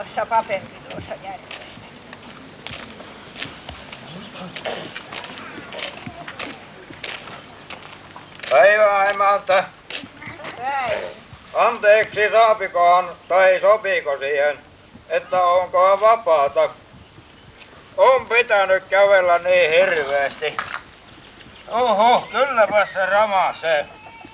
noissa paperi tuossa järjessä. Päivää emäntä. Päivä. Anteeksi saapikohan tai sopiiko siihen, että onkohan vapaata? On pitänyt kävellä niin hirveästi. Oho, kylläpä se ramasee.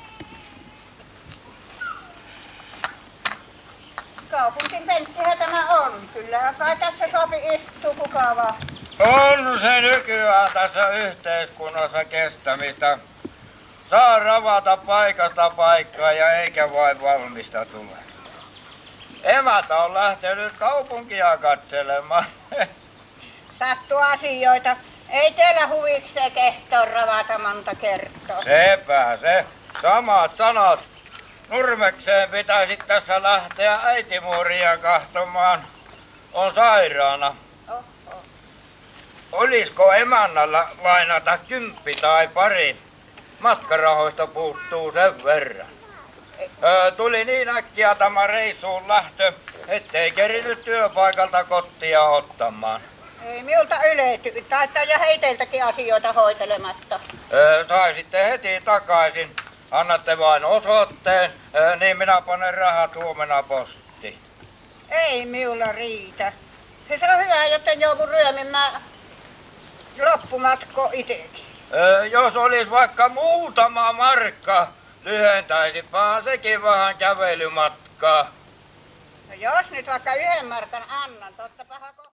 Kaupungin penttihän tämä on. Kyllähän kai tässä sopi istua kuka vaan. On se nykyään tässä yhteiskunnassa kestämistä. Saa ravata paikasta paikkaa ja eikä vain valmista tule. Emäntä on lähtenyt kaupunkia katselemaan. Sattuu asioita. Ei teillä huvikseen kehtoo ravata monta kertaa. Sepä se. Samat sanat. Nurmekseen pitäisi tässä lähteä äitimuuria kahtomaan. On sairaana. Oho. Olisiko emännällä lainata 10 tai pari? Matkarahoista puuttuu sen verran. Tuli niin äkkiä tämä reissuun lähtö, ettei kerinyt työpaikalta kotia ottamaan. Ei minulta ylety. Taitaa ja heiteltäkin asioita hoitelematta. Saisitte heti takaisin. Annatte vain osoitteen, niin minä panen rahat huomenna postiin. Ei minulla riitä. Se on hyvä, joten joudun ryömimään loppumatko itsekin. Jos olisi vaikka muutama markka, lyhentäisipähän sekin vähän kävelymatkaa. No jos nyt vaikka 1 markan annan, tottapahan